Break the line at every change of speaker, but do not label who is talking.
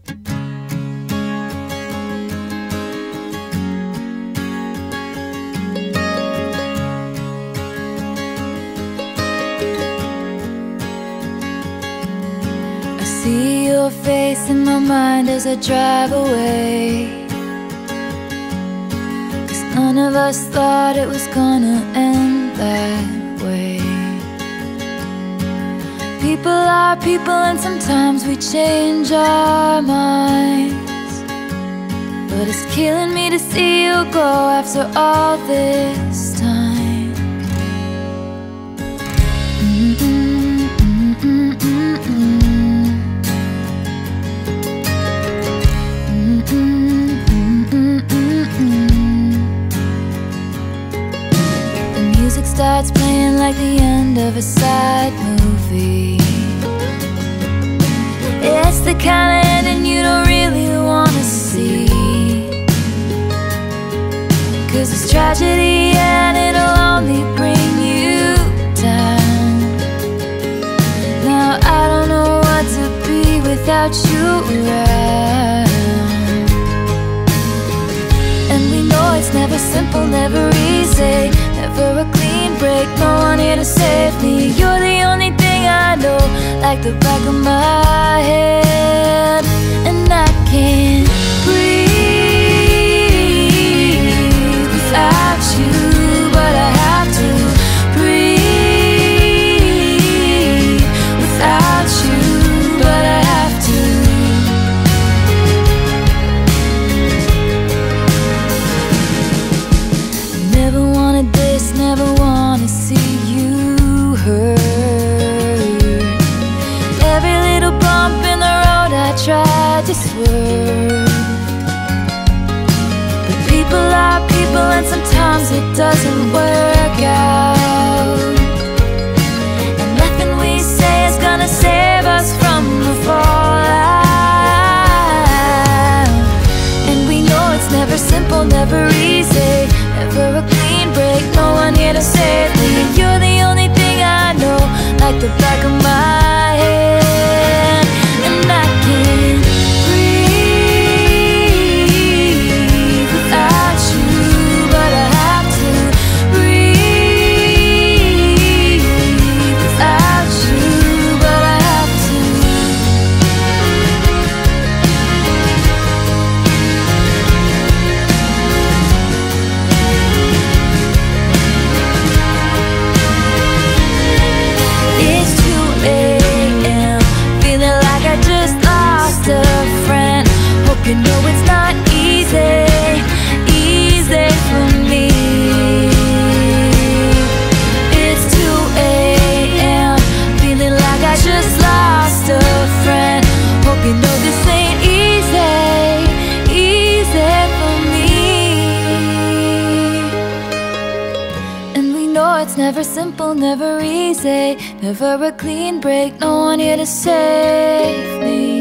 I see your face in my mind as I drive away, 'cause none of us thought it was gonna end that way. People are people, and sometimes we change our minds, but it's killing me to see you go after all this time. The music starts playing like the end of a sad movie. It's the kind of ending you don't really wanna see, 'cause it's tragedy and it'll only bring you down. Now I don't know what to be without you around. And we know it's never simple, never easy, never a clean break, no one here to save me. You're the only thing I know, like the back of my head. And I can't breathe without you, but I have to breathe without you, but I have to. Never wanted this, never wanna see you hurt. Every little bump in the road I tried to swerve, but people are people, and sometimes it doesn't work out. And nothing we say is gonna save us from the fallout. And we know it's never simple, never easy, never a clean break, no one here to save me. You're the only thing I know, like the back of my head. And I can't breathe without you, but I have to breathe without you, but I have to. It's 2 a.m., feeling like I just lost a friend. Hope you know it's not easy, easy for me. It's 2 a.m., feeling like I just lost a friend. Hope you know this ain't easy, easy for me. And we know it's never simple, never easy, never a clean break, no one here to save me.